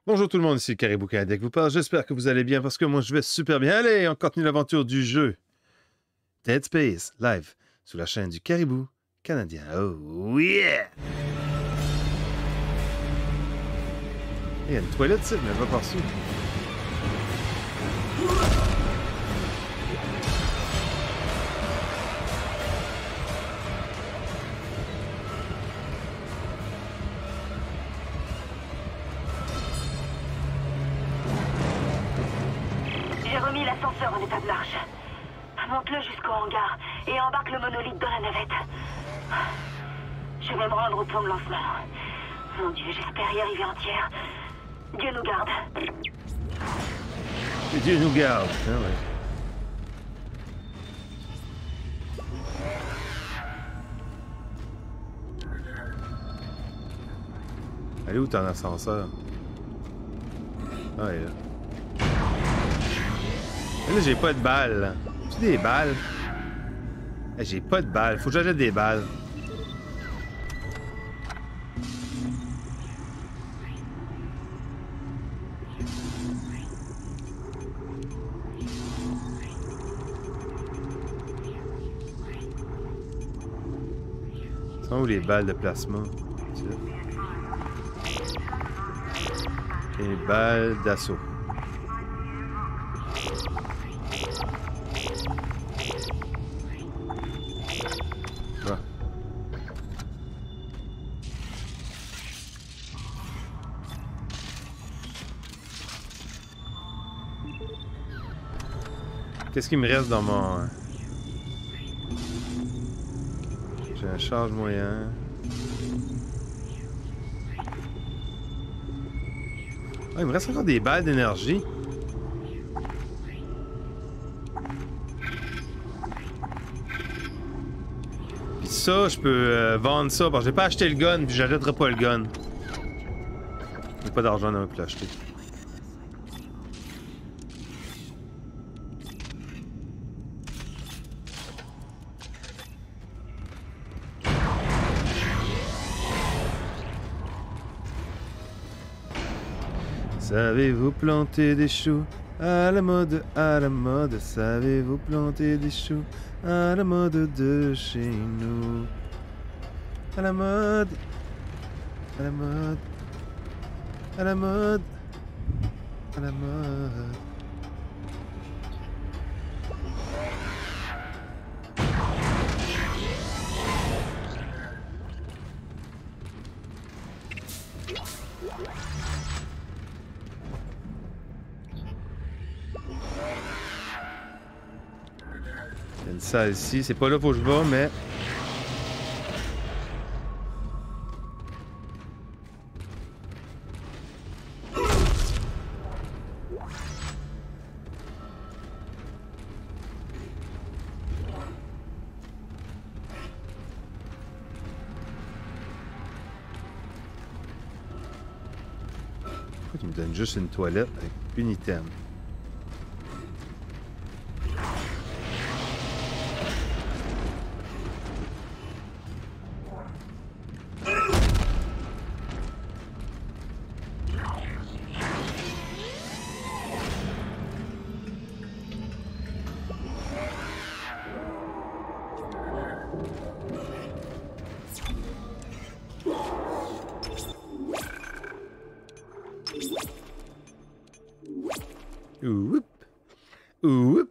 Bonjour tout le monde, ici Caribou Canadien qui vous parle. J'espère que vous allez bien parce que moi je vais super bien. Allez, on continue l'aventure du jeu Dead Space live sur la chaîne du Caribou Canadien. Oh yeah! Il y a une toilette ici, mais elle va par-dessus. J'ai remis l'ascenseur en état de marche. Monte-le jusqu'au hangar et embarque le monolithe dans la navette. Je vais me rendre au pont de lancement. Mon Dieu, j'espère y arriver entière. Dieu nous garde. Que Dieu nous garde. Ah ouais. Elle est où ton ascenseur? Ah, elle est là. Mais là, j'ai pas de balles. Là. J'ai des balles. Hey, j'ai pas de balles. Faut que j'achète des balles. Sont où les balles de plasma? Les balles d'assaut. Ah. Qu'est-ce qu'il me reste dans mon... J'ai un charge moyen. Ah, il me reste encore des balles d'énergie. Puis ça, je peux vendre ça. Bon, j'ai pas acheté le gun, puis j'achèterai pas le gun. J'ai pas d'argent dans pour l'acheter. Savez-vous planter des choux à la mode, à la mode? Savez-vous planter des choux à la mode de chez nous? À la mode, à la mode, à la mode, à la mode. Il y a une salle ici. C'est pas là où je vais, mais... Pourquoi tu me donnes juste une toilette avec une item? Oup! Oup!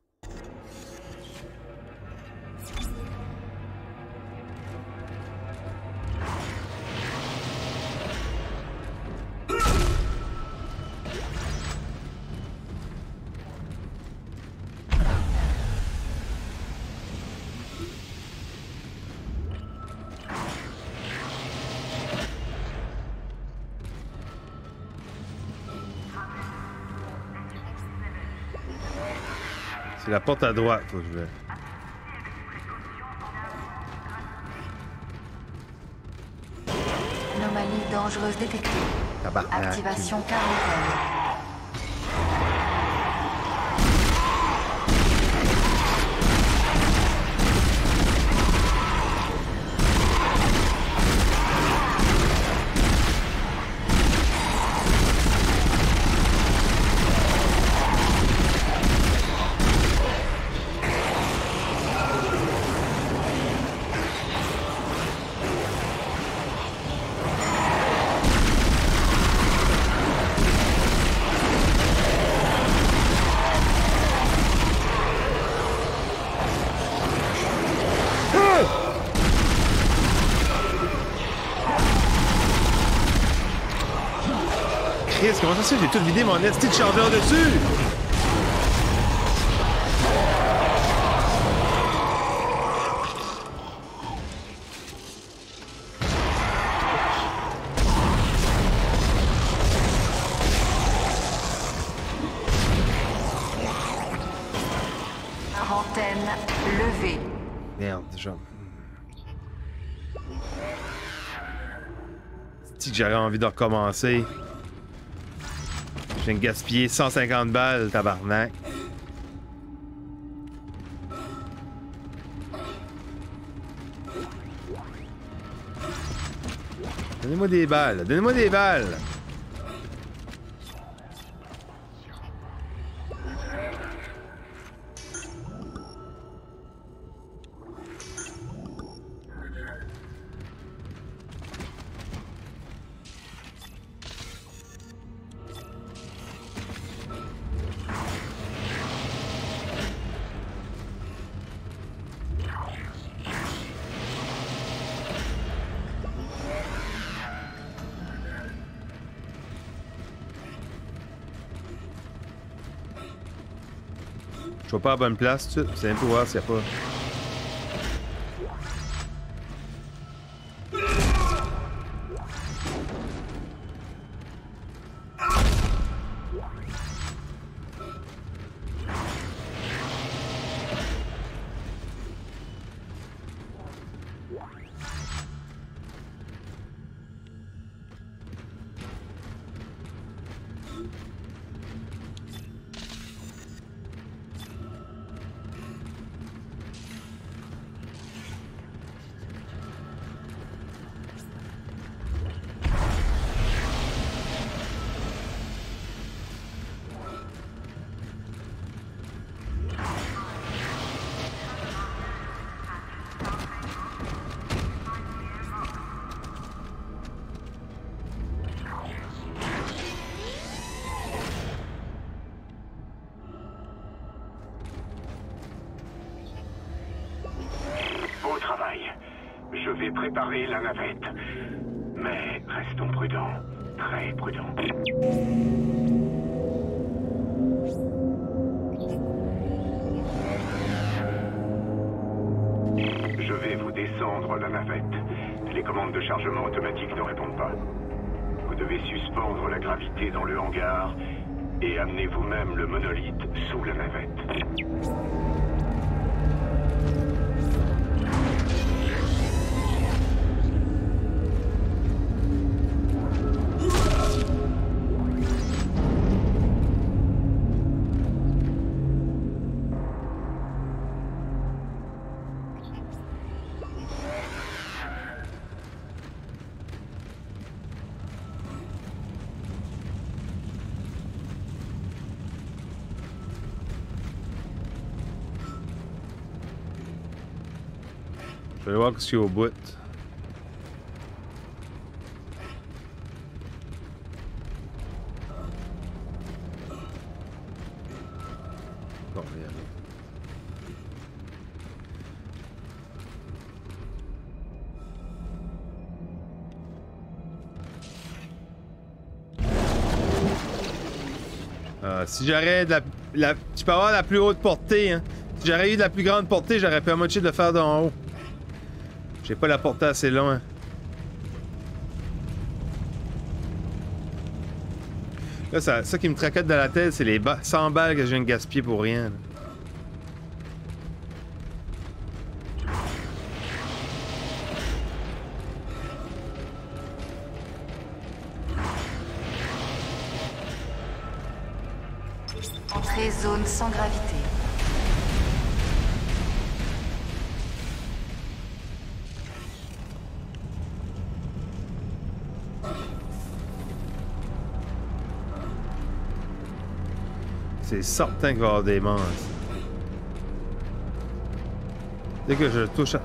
C'est la porte à droite, faut que je vais. Anomalie dangereuse détectée. Tabarnak. Activation quarantaine. Chris, comment ça se fait? J'ai tout vidé mon esti de chargeur dessus! Antenne levée. Merde, déjà. C'est que j'aurais envie de recommencer. Je viens de gaspiller 150 balles, tabarnak. Donnez-moi des balles, donnez-moi des balles! Je vais pas à la bonne place, tout de suite. C'est un peu voir s'il n'y a pas. Je vais préparer la navette. Mais restons prudents. Très prudents. Je vais vous descendre la navette. Les commandes de chargement automatique ne répondent pas. Vous devez suspendre la gravité dans le hangar et amener vous-même le monolithe sous la navette. Je vais voir ce qu'il y a au bout. Bon, il y a là. Si j'aurais de tu peux avoir la plus haute portée, hein. Si j'aurais eu de la plus grande portée, j'aurais pu à moitié de le faire d'en haut. J'ai pas la portée assez loin. Là, ça qui me tracasse dans la tête, c'est les 100 balles que je viens de gaspiller pour rien. Là. Entrée zone sans gravité. C'est certain qu'il va y avoir des monstres. Dès que je touche à...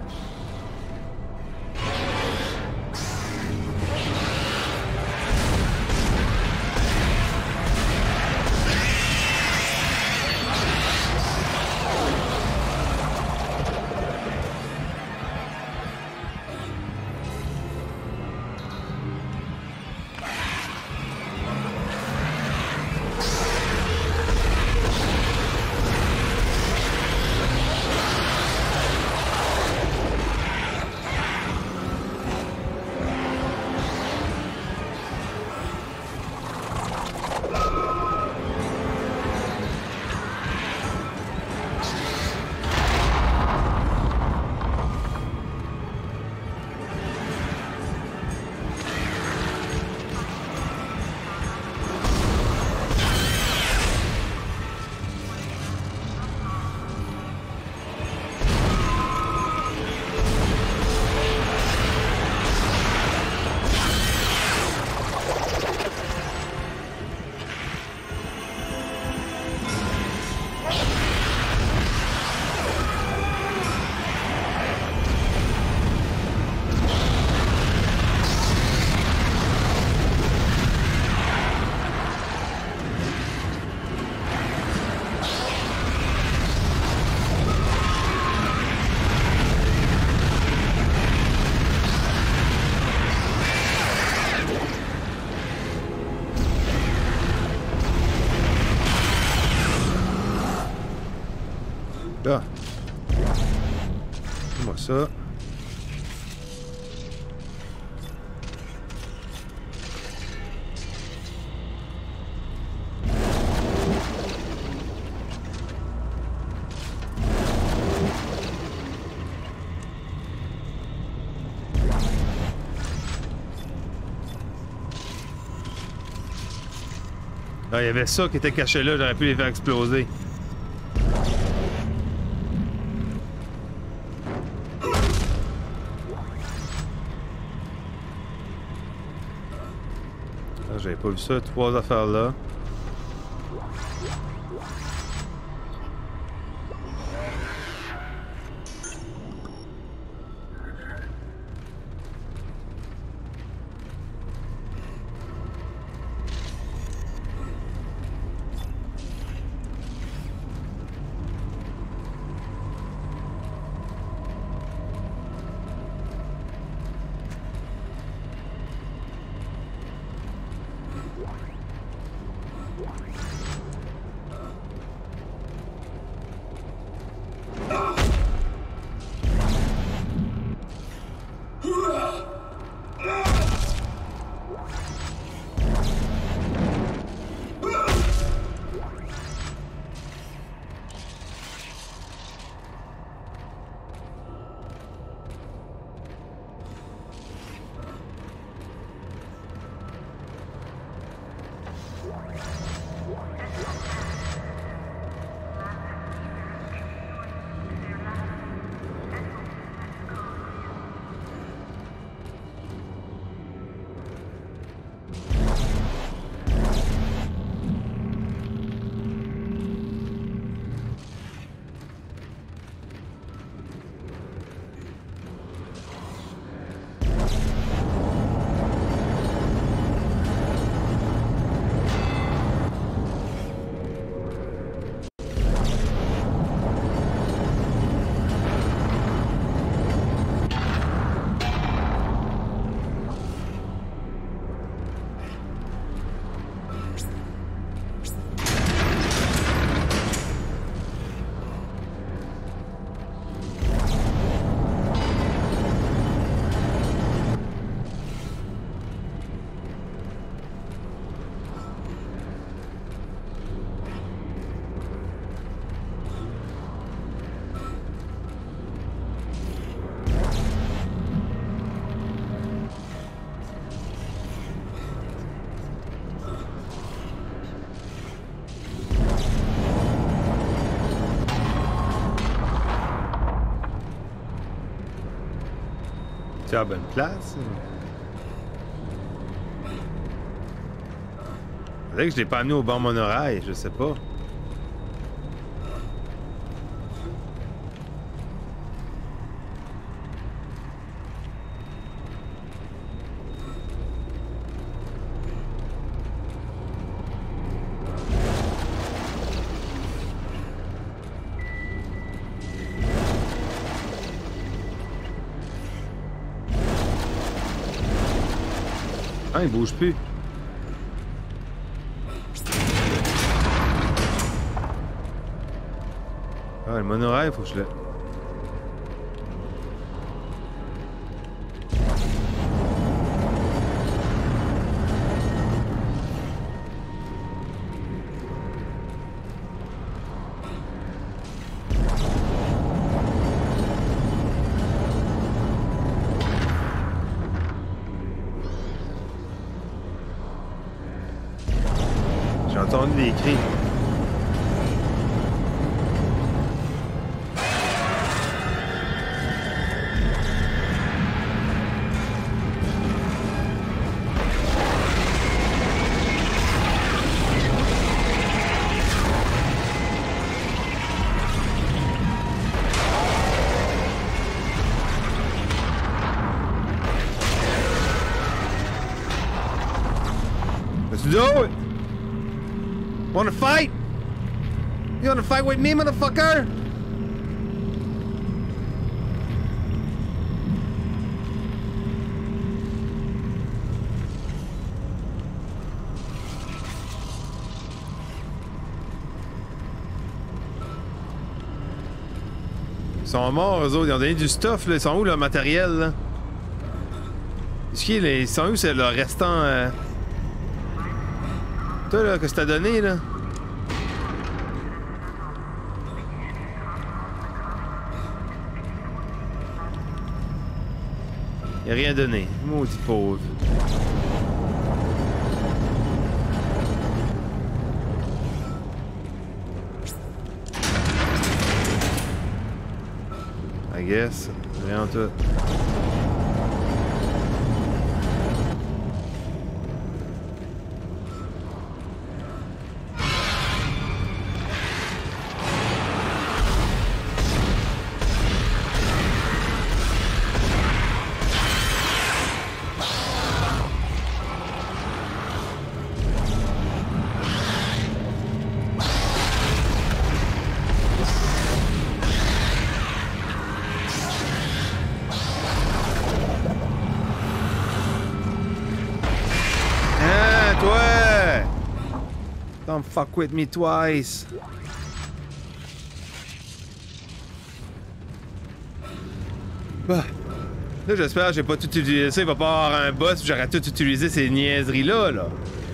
Là. Fais-moi ça. Ah, il y avait ça qui était caché là, j'aurais pu les faire exploser. Ah, j'avais pas vu ça, 3 affaires là. C'est à la bonne place. C'est vrai que je l'ai pas amené au bon monorail, je sais pas. Ah, il bouge plus. Ah, le monorail, faut que je le... J'ai entendu des cris. Let's do it! Wanna fight? You wanna fight with me, motherfucker? Ils sont morts, eux autres. Ils ont donné du stuff, là. Ils sont où, le matériel, là? Ils sont où, c'est le restant... Toi, là, qu'est-ce que t'as donné, là? Il a rien donné. Maudit pauvre. I guess. Rien en tout. Don't fuck with me twice. Bah. Là, j'espère que j'ai pas tout utilisé ça. Il va pas avoir un boss, j'aurais tout utilisé ces niaiseries-là, là.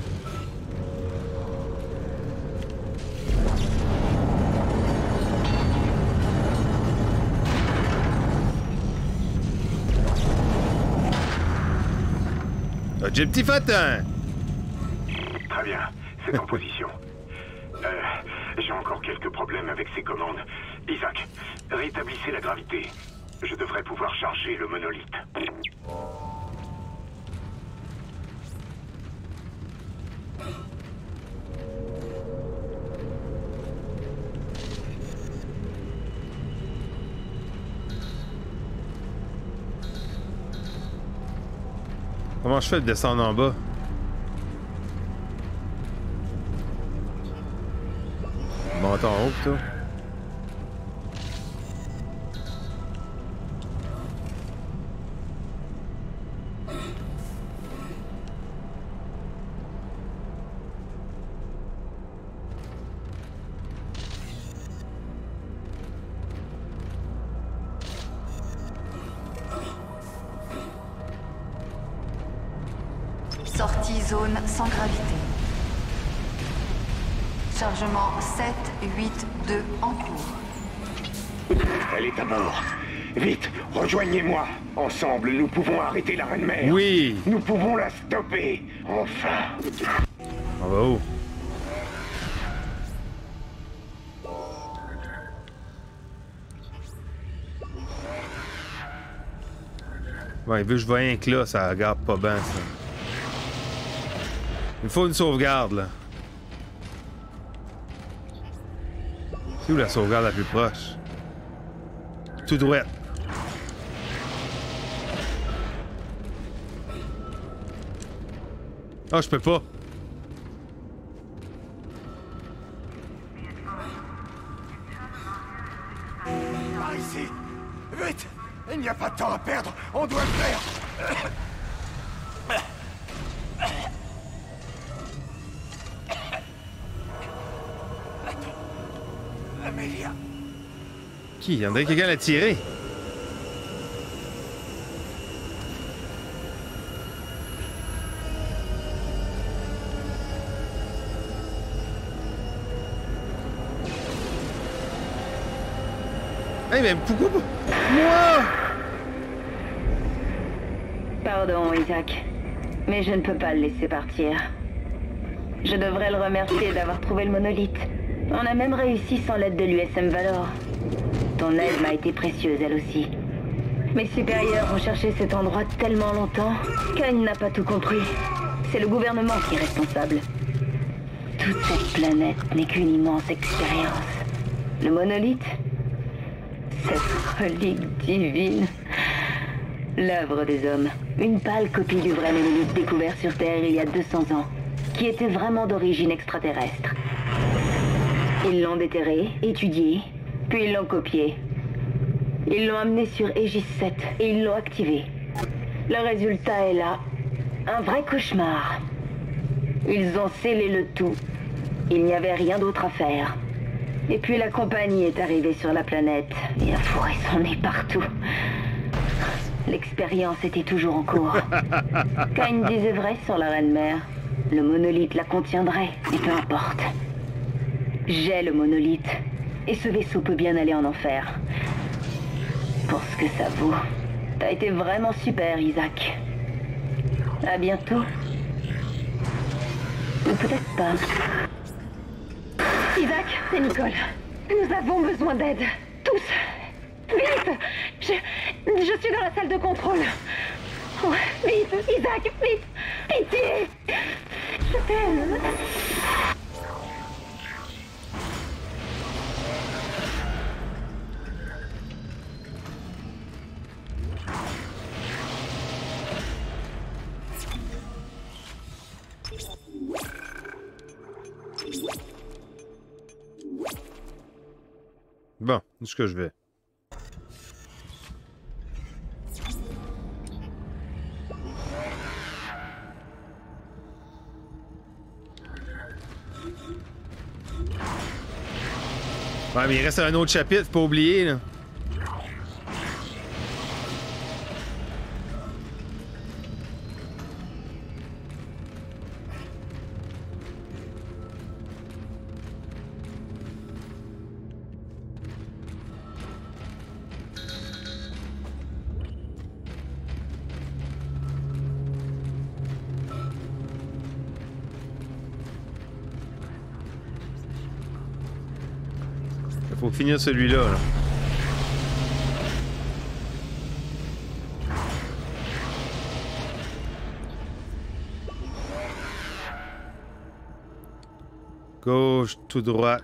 J'ai petit fatin. Très bien, c'est en position. J'ai encore quelques problèmes avec ces commandes. Isaac, rétablissez la gravité. Je devrais pouvoir charger le monolithe. Comment je fais de descendre en bas? Monte en haut, plutôt. Sortie zone sans gravité. Chargement 7, 8, 2 en cours. Elle est à bord. Vite, rejoignez-moi. Ensemble, nous pouvons arrêter la Reine-Mère. Oui. Nous pouvons la stopper. Enfin. On va où? Ouais, vu que je vois un que là, ça regarde pas bien, ça. Il faut une sauvegarde, là. C'est où la sauvegarde la plus proche? Tout droit. Ah, je peux pas. Par ici. Vite. Il n'y a pas de temps à perdre. On doit le faire. Amélia. Qui? Il y en a quelqu'un l'a tiré. Hey, mais pourquoi pas? Moi! Pardon, Isaac, mais je ne peux pas le laisser partir. Je devrais le remercier d'avoir trouvé le monolithe. On a même réussi sans l'aide de l'USM Valor. Ton aide m'a été précieuse, elle aussi. Mes supérieurs ont cherché cet endroit tellement longtemps qu'Agne n'a pas tout compris. C'est le gouvernement qui est responsable. Toute cette planète n'est qu'une immense expérience. Le monolithe, cette relique divine, l'œuvre des hommes. Une pâle copie du vrai monolithe découvert sur Terre il y a 200 ans, qui était vraiment d'origine extraterrestre. Ils l'ont déterré, étudié, puis ils l'ont copié. Ils l'ont amené sur Aegis 7 et ils l'ont activé. Le résultat est là. Un vrai cauchemar. Ils ont scellé le tout. Il n'y avait rien d'autre à faire. Et puis la compagnie est arrivée sur la planète et a fourré son nez partout. L'expérience était toujours en cours. Kain disait vrai sur la Reine-Mère. Le monolithe la contiendrait, et peu importe. J'ai le monolithe, et ce vaisseau peut bien aller en enfer. Pour ce que ça vaut, t'as été vraiment super, Isaac. À bientôt. Ou peut-être pas. Isaac, c'est Nicole. Nous avons besoin d'aide. Tous. Vite. Je suis dans la salle de contrôle. Oh, vite, Isaac, vite. Pitié. Je t'aime. Bon, où est-ce que je vais? Ouais, mais il reste un autre chapitre, faut pas oublier, là. Faut finir celui-là, là. Gauche, tout droit.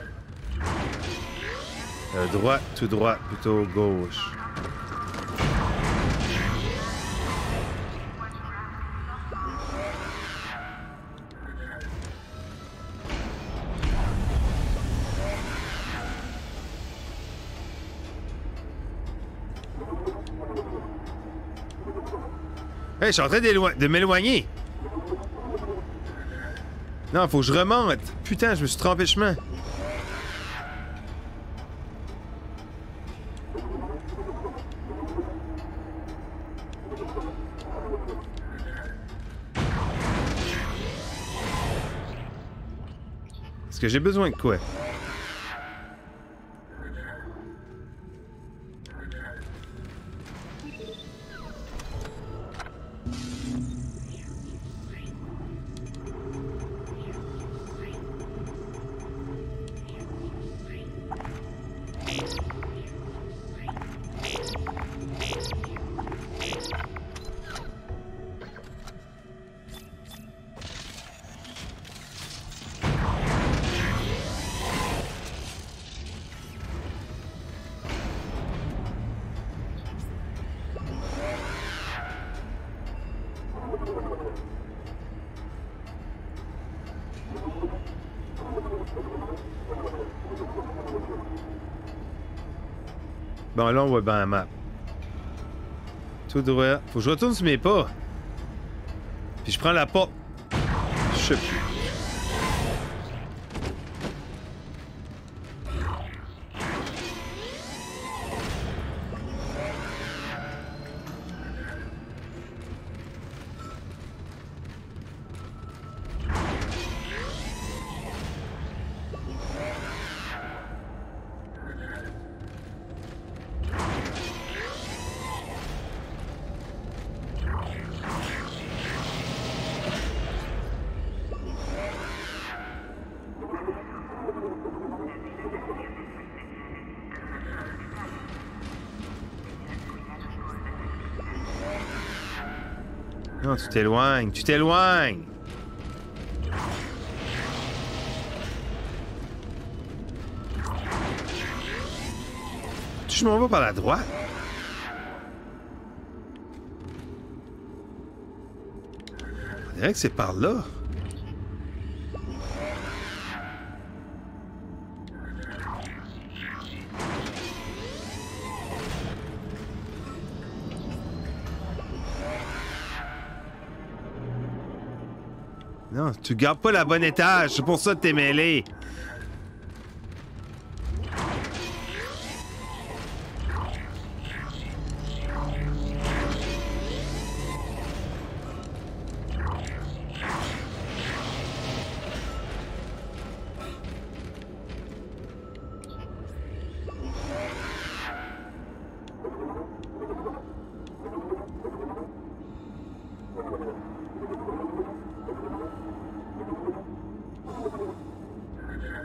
Droite, tout droit, plutôt gauche. Hey, je suis en train de m'éloigner. Non, faut que je remonte. Putain, je me suis trompé de chemin. Est-ce que j'ai besoin de quoi? Bon, là, on voit bien la map. Tout droit. Faut que je retourne sur mes pas. Puis je prends la porte. Je sais plus. Non, tu t'éloignes, tu t'éloignes! Je m'en vais par la droite? On dirait que c'est par là. Non, tu gardes pas la bonne étage, c'est pour ça que t'es mêlé.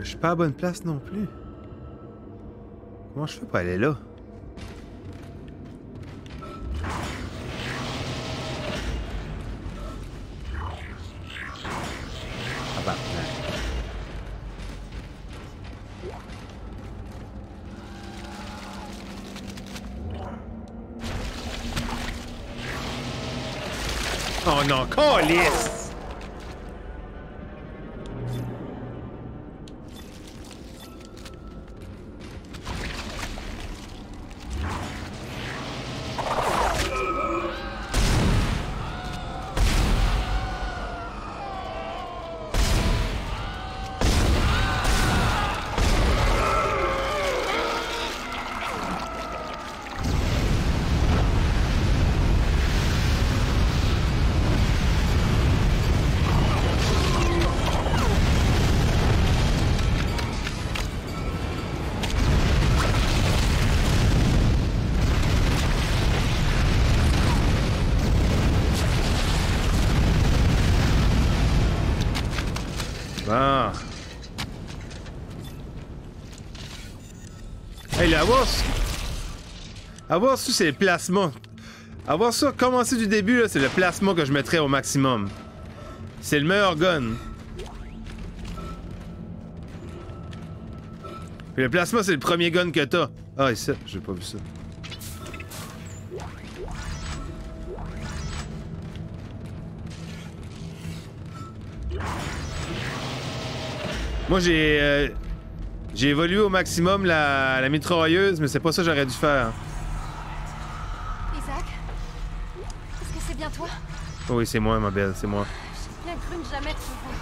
Je suis pas à la bonne place non plus. Comment je fais pour aller là? Ah bah, oh non, câlisse! Ah. Hey, là, avoir ça, c'est le plasma. Avoir ça, commencer du début, c'est le plasma que je mettrais au maximum. C'est le meilleur gun. Puis le plasma, c'est le premier gun que t'as. Ah, et ça, j'ai pas vu ça. Moi, j'ai évolué au maximum la mitrailleuse, mais c'est pas ça que j'aurais dû faire. Isaac? Est-ce que c'est bien toi? Oui, c'est moi, ma belle, c'est moi. J'ai bien cru ne jamais te revoir.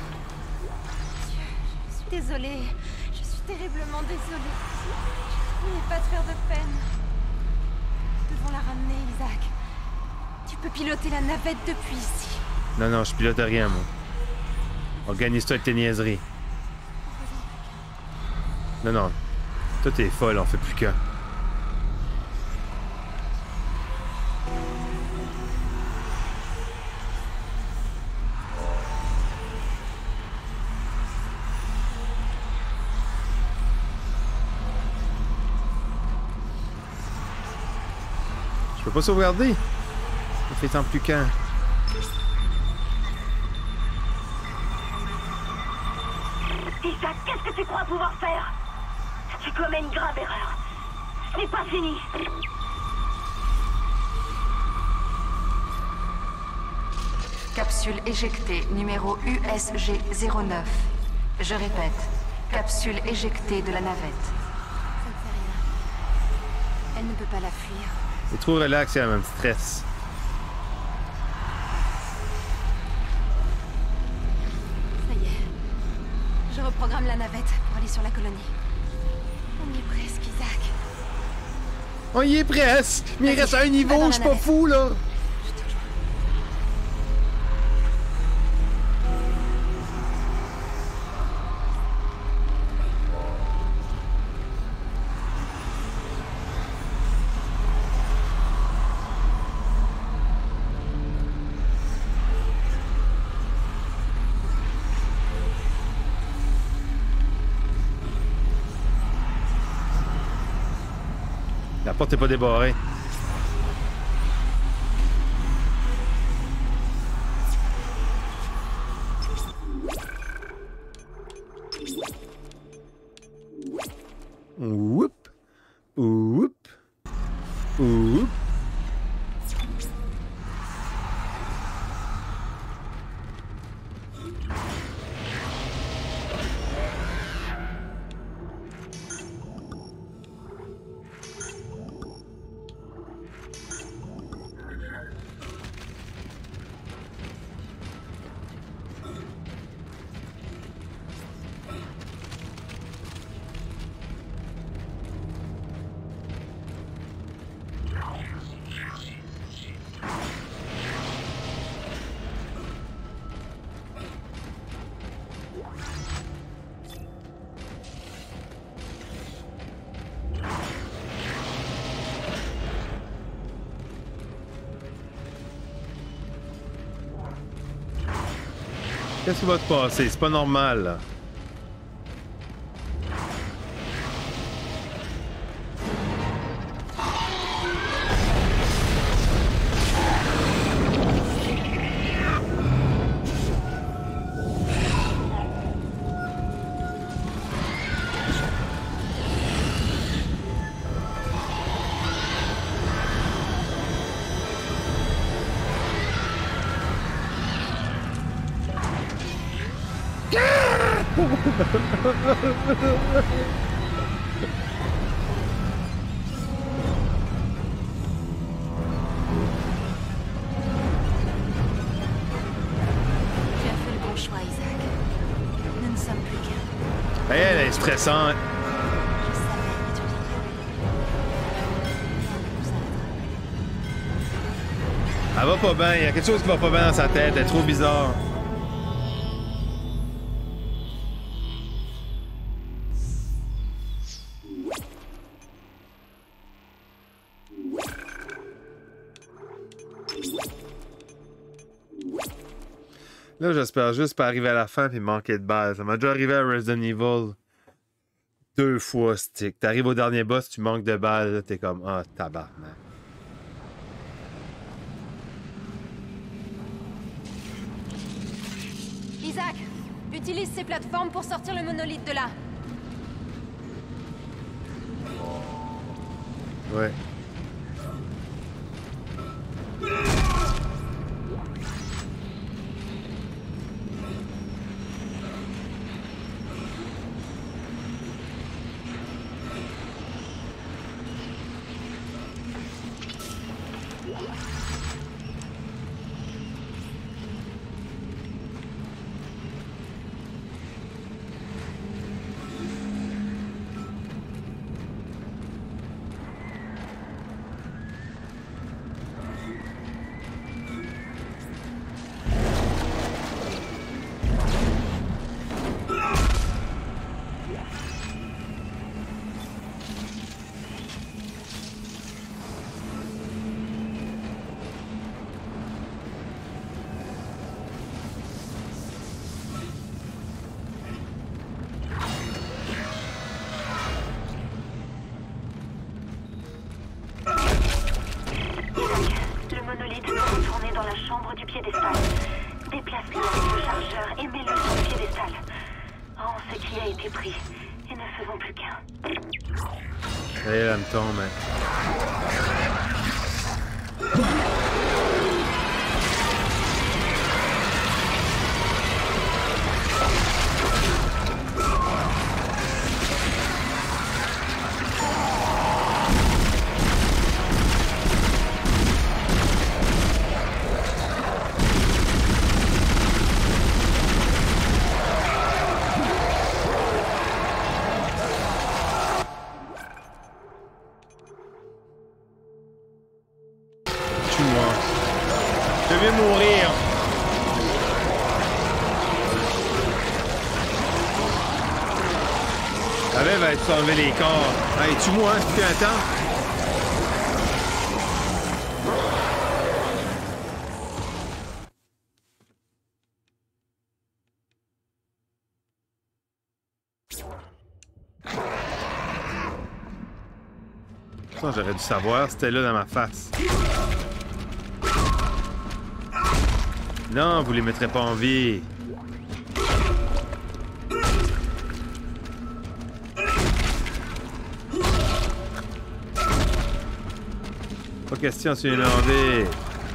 Je suis désolée. Je suis terriblement désolée. Je ne voulais pas te faire de peine. Nous devons la ramener, Isaac. Tu peux piloter la navette depuis ici. Non, non, je pilote rien, moi. Organise-toi avec tes niaiseries. Non, non. Toi, t'es folle, on fait plus qu'un. Je peux pas sauvegarder. On fait tant plus qu'un. Isaac, qu'est-ce que tu crois pouvoir faire? Tu commets une grave erreur. Ce n'est pas fini. Capsule éjectée, numéro USG-09. Je répète, capsule éjectée de la navette. Ça ne fait rien. Elle ne peut pas la fuir. C'est trop relax, elle me stresse. Ça y est. Je reprogramme la navette pour aller sur la colonie. On y est presque, Isaac. On y est presque! Mais il reste à un niveau, je suis pas fou, là! La porte n'est pas débarrée. Whoop. Whoop. Whoop. Qu'est-ce qui va te passer? C'est pas normal, là. Tu as fait le bon choix, Isaac. Nous ne sommes plus qu'un. Hey, elle est stressante. Je savais que tu viendrais. Rien ne nous arrêtera. Elle va pas bien. Il y a quelque chose qui va pas bien dans sa tête. Elle est trop bizarre. Là, j'espère juste pas arriver à la fin et manquer de balles. Ça m'a déjà arrivé à Resident Evil 2 fois, stick. T'arrives au dernier boss, tu manques de balles, là, t'es comme, ah, tabarnak. Isaac, utilise ces plateformes pour sortir le monolithe de là. Ouais. piédestal. Déplace-le avec le chargeur et mets-le sur le piédestal. Oh, ce qui a été pris. Et ne faisons plus qu'un. Et elle me tombe. Je vais mourir. La belle va être enlever les corps. Hey, tue-moi, hein, c'est plus un temps. Ça, j'aurais dû savoir, c'était là dans ma face. Non, vous les mettrez pas en vie. Pas question sur une envie.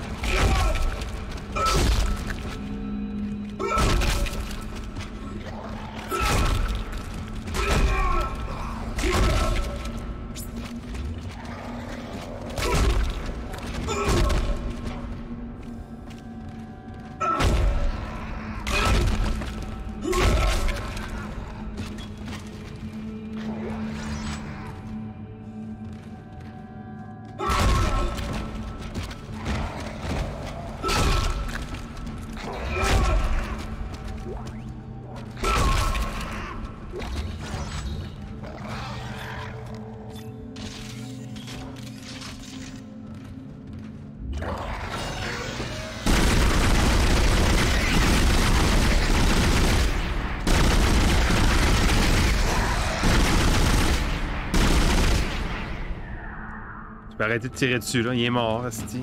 Je vais arrêter de tirer dessus, là. Il est mort, asti.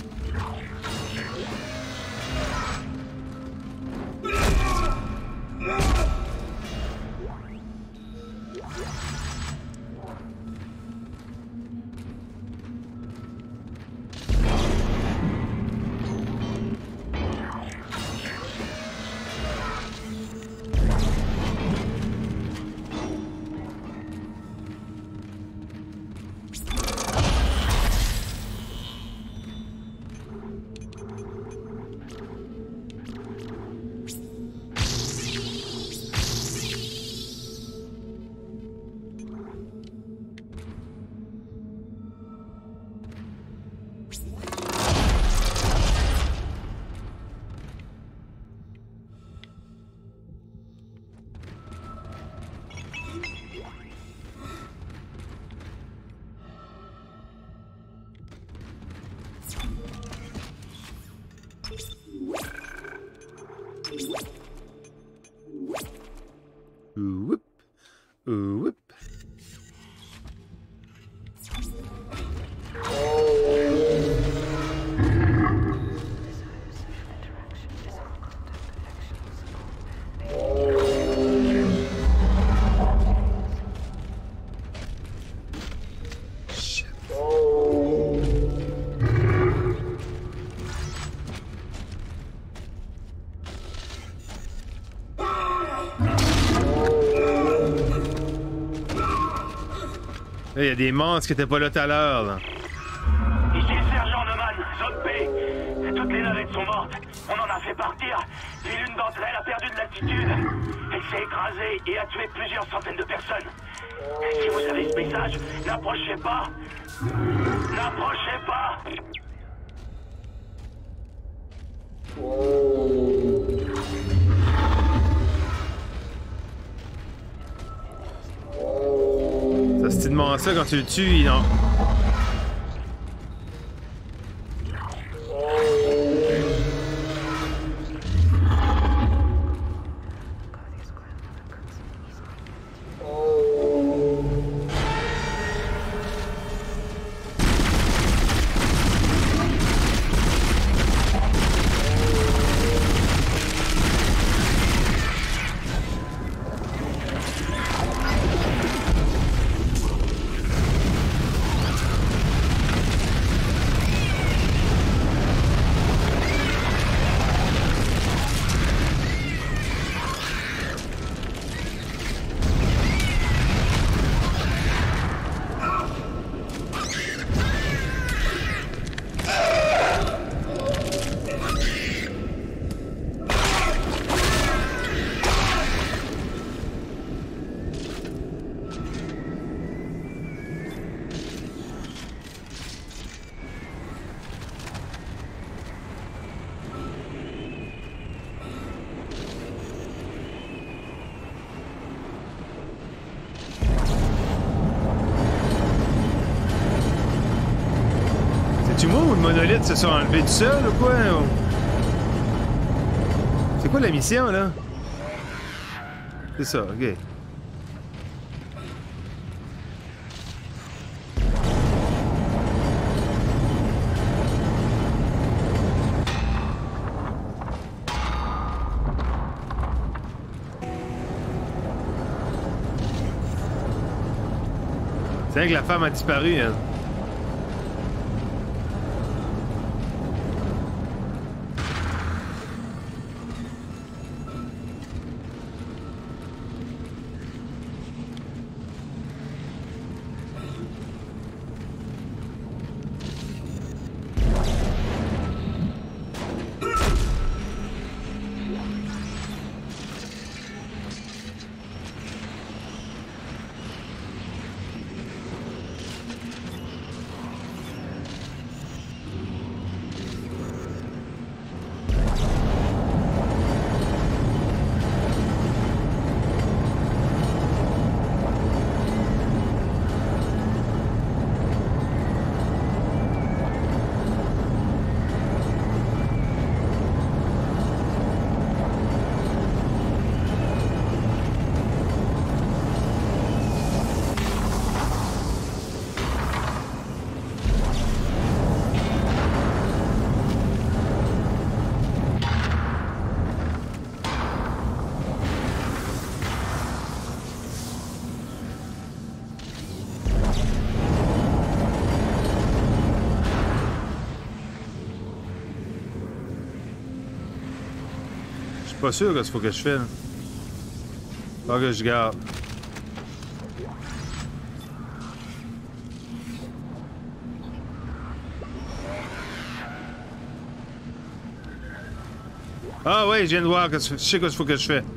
Oup. Oup. Il y a des monstres qui étaient pas là tout à l'heure. Là. Ici le sergent Neumann, zone P. Toutes les navettes sont mortes. On en a fait partir. Puis l'une d'entre elles a perdu de l'altitude. Elle s'est écrasée et a tué plusieurs centaines de personnes. Si vous avez ce message, n'approchez pas. N'approchez pas. Ça se demande ça quand tu le tues, non? C'est-tu moi ou le monolithe se sont enlevés tout seul ou quoi? C'est quoi la mission, là? C'est ça, ok. C'est vrai que la femme a disparu, hein. Je suis pas sûr de ce qu'il faut que je fais. Faut que je garde. Ah ouais, je viens de voir que je sais ce qu'il faut que je fais.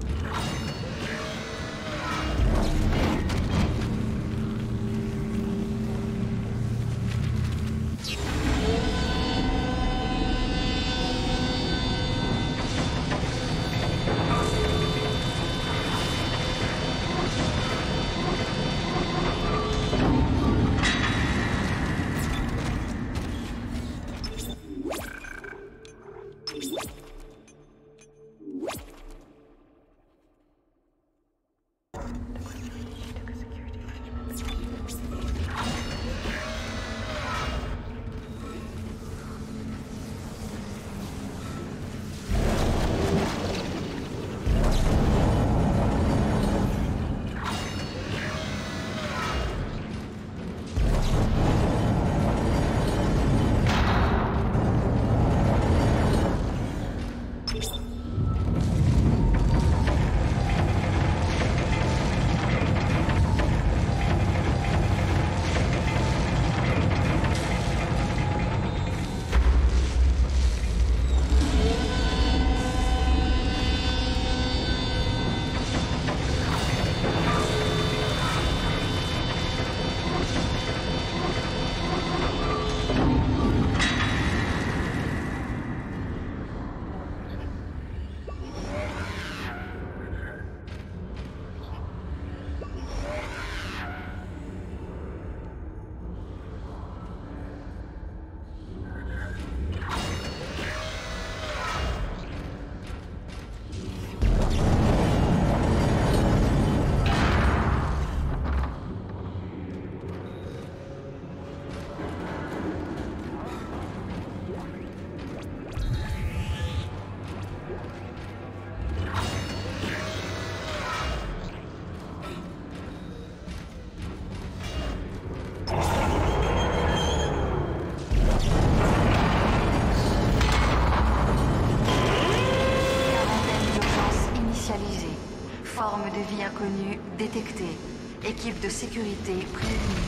Forme de vie inconnue détectée. Équipe de sécurité prévenue.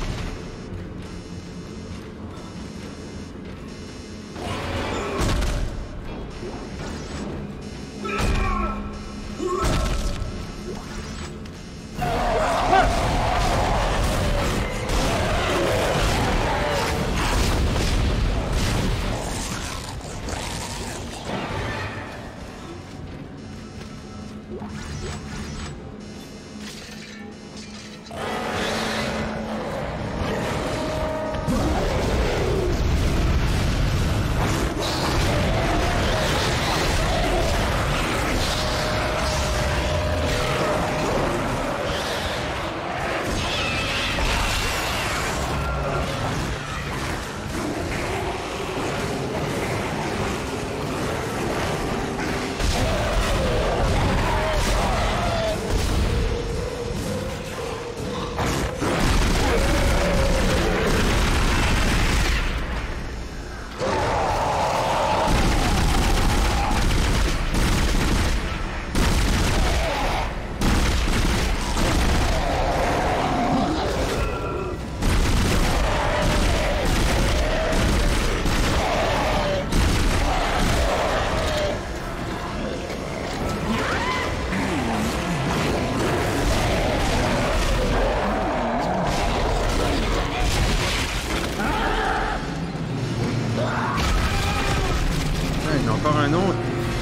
Encore un autre.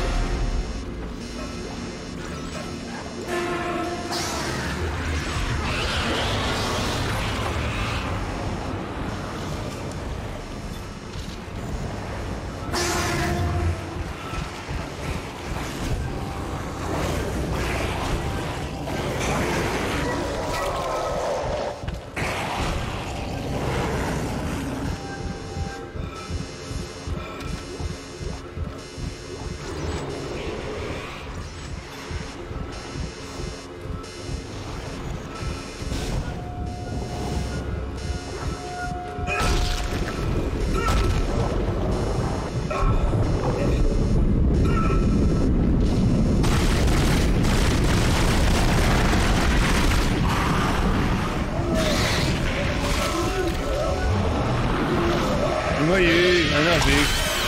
Voyez, énergique.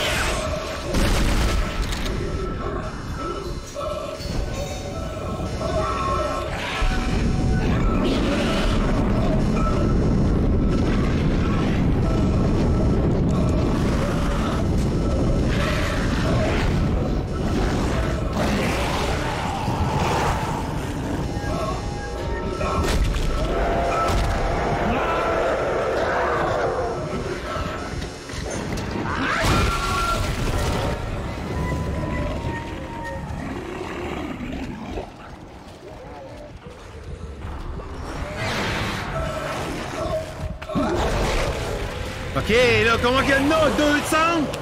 OK, là, comment qu'il y a de nous? 200?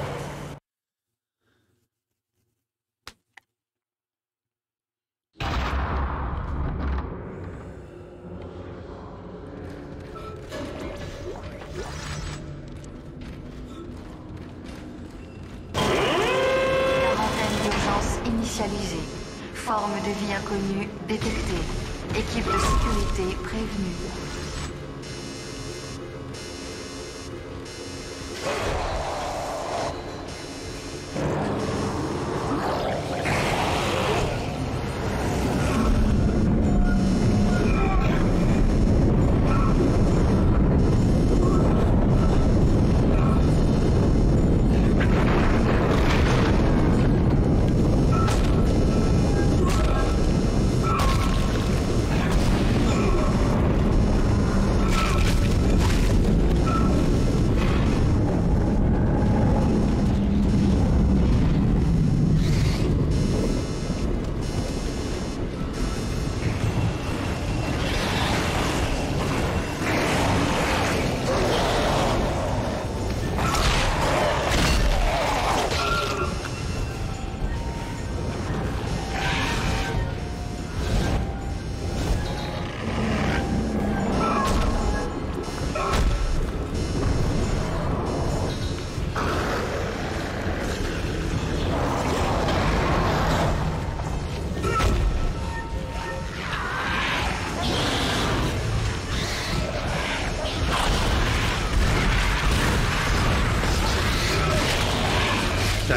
Quarantaine d'urgence initialisée. Forme de vie inconnue détectée. Équipe de sécurité prévenue.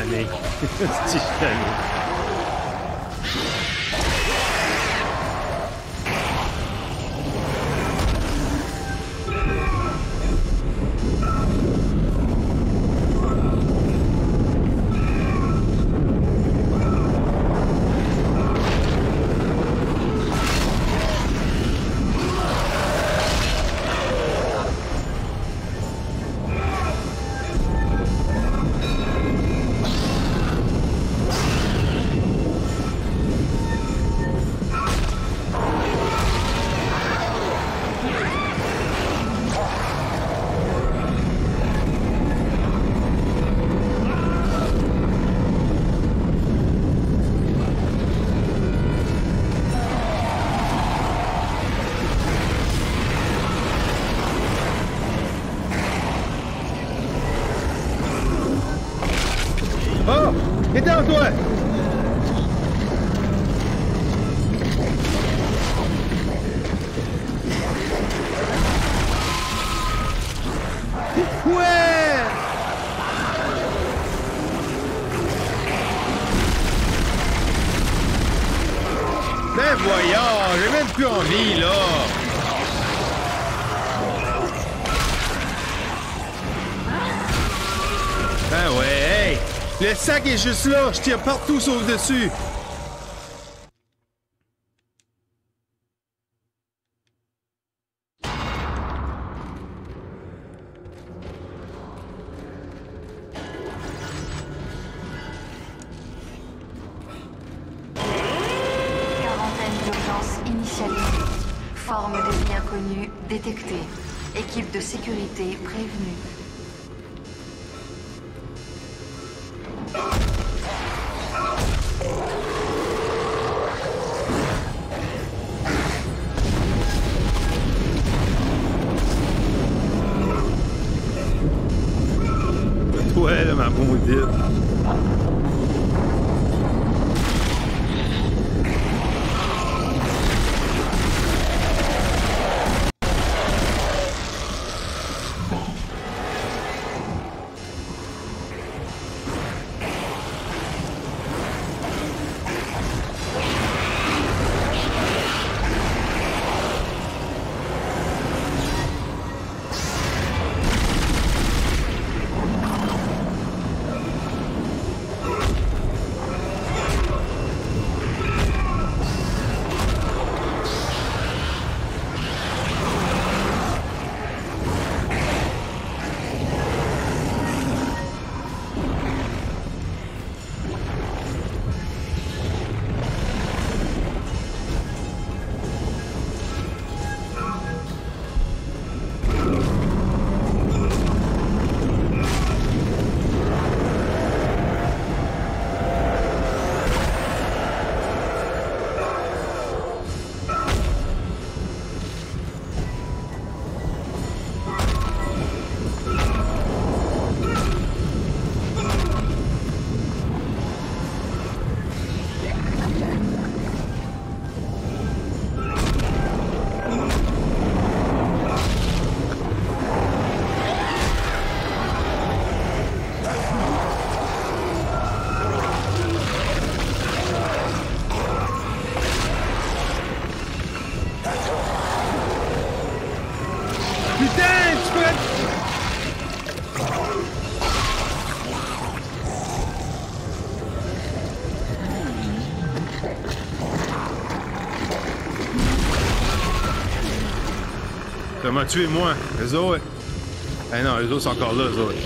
tanné. Je suis tanné. Oh! Éteins-toi! Ouais! Ben voyons, j'ai même plus envie, là! Ben ouais, hey! Le sac est juste là, je tire partout sauf dessus! Forme de vie inconnue détectée. Équipe de sécurité prévenue. Ouais, là, ma maudite. Ça m'a tué, moi. Eux autres... Eh non, eux autres sont encore là, eux autres.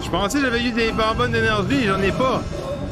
Je pensais que j'avais eu des bonbonnes d'énergie, j'en ai pas.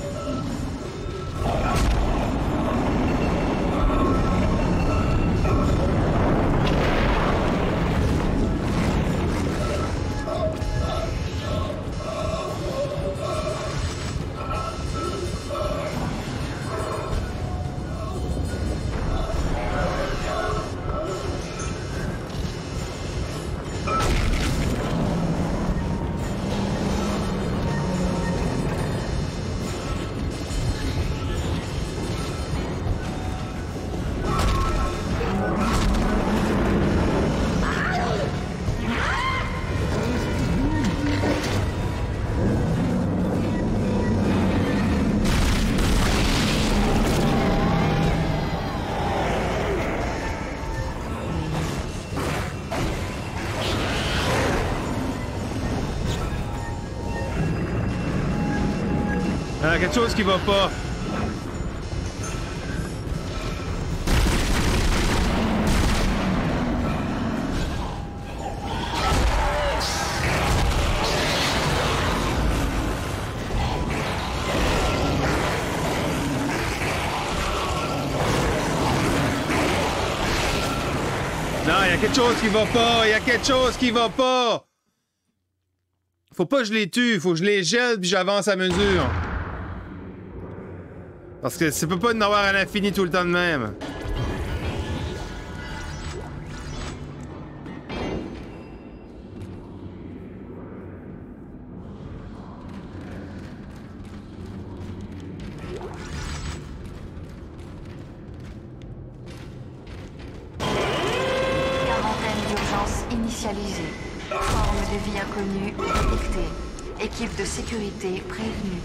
Il y a quelque chose qui va pas. Non, il y a quelque chose qui va pas. Il y a quelque chose qui va pas. Faut pas que je les tue. Faut que je les gèle puis j'avance à mesure. Parce que ça peut pas en avoir à l'infini tout le temps de même. Quarantaine d'urgence initialisée. Forme de vie inconnue détectée. Équipe de sécurité prévenue.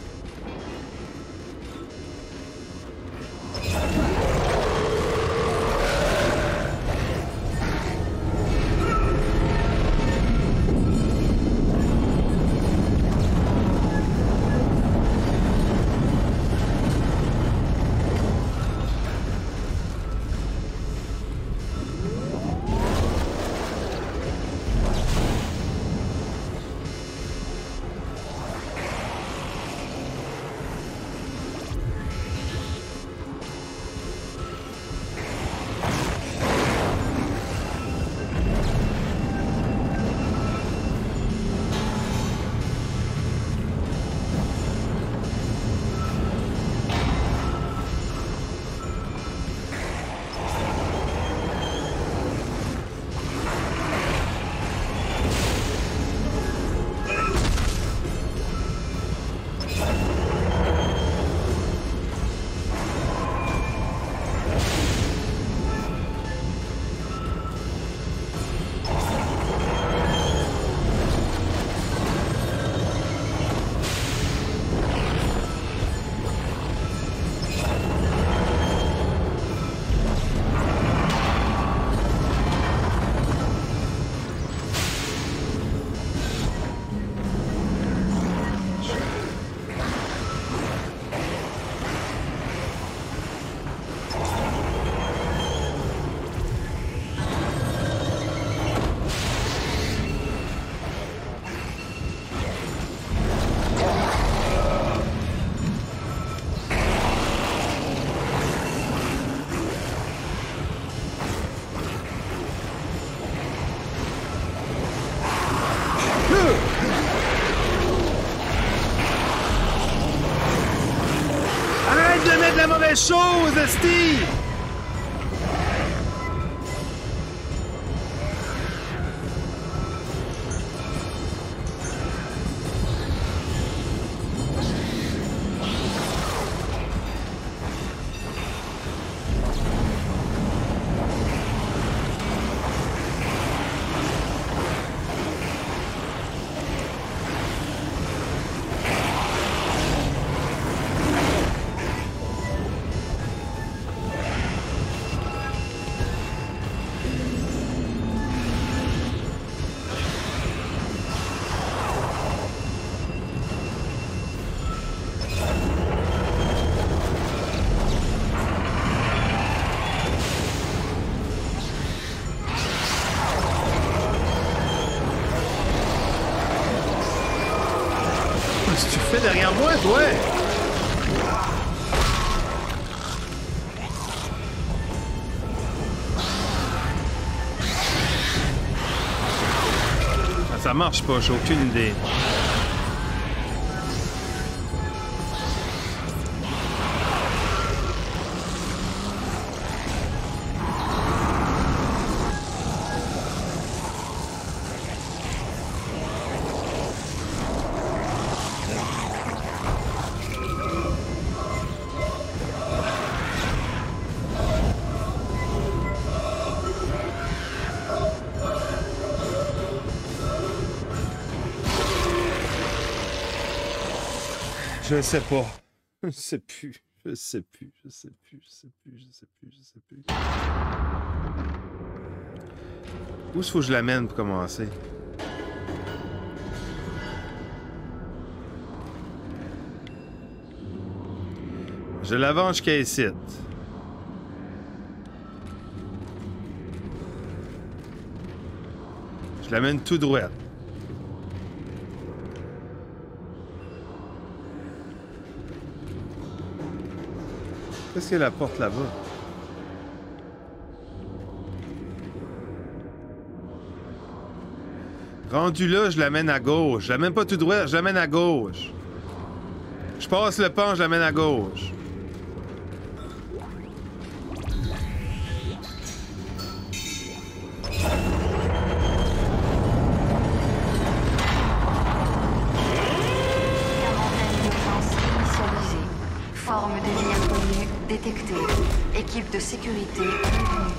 La mauvaise chose, Steve! Qu'est-ce que tu fais derrière moi, toi? Ah, ça marche pas, j'ai aucune idée. Je sais pas. Je sais plus. Je sais plus. Je sais plus. Je sais plus. Je sais plus. Je sais plus. Où est-ce qu'il faut que je l'amène pour commencer? Je l'avance jusqu'à ici. Je l'amène tout droit. Qu'est-ce qu'il y a la porte là-bas? Rendu là, je l'amène à gauche. Je l'amène pas tout droit, je l'amène à gauche. Je passe le pont, je l'amène à gauche. Forme de vie inconnue détectée. Équipe de sécurité prévenue.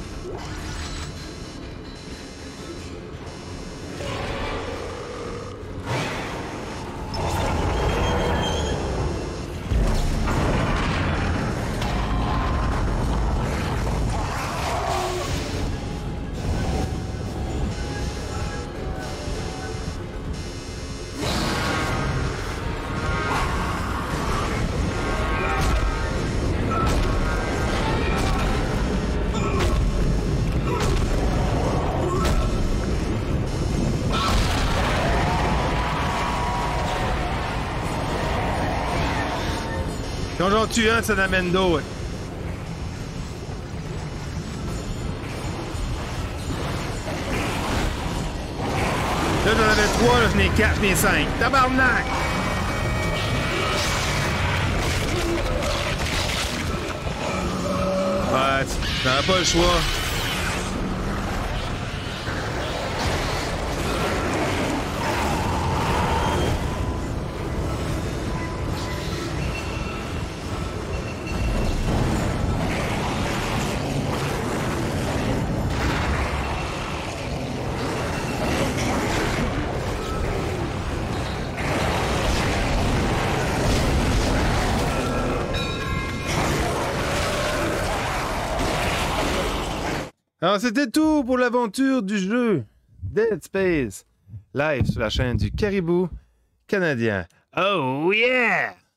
Quand j'en tue un, ça n'amène d'autres. Là, j'en avais 3, là, j'en ai 4, j'en ai 5. Tabarnak! Ouais, t'as pas le choix. Alors, c'était tout pour l'aventure du jeu Dead Space, live sur la chaîne du Caribou canadien. Oh yeah!